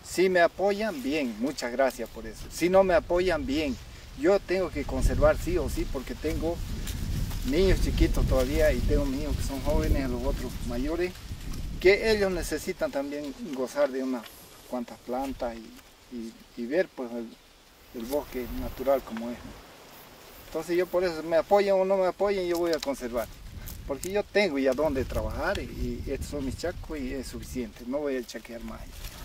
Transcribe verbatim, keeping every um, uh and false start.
Si me apoyan, bien, muchas gracias por eso. Si no me apoyan, bien. Yo tengo que conservar sí o sí porque tengo niños chiquitos todavía y tengo niños que son jóvenes, los otros mayores, que ellos necesitan también gozar de unas cuantas plantas y, y, y ver pues el, el bosque natural como es. Entonces yo por eso, me apoyan o no me apoyan, yo voy a conservar. Porque yo tengo ya donde trabajar y, y estos son mis chacos y es suficiente, no voy a chaquear más.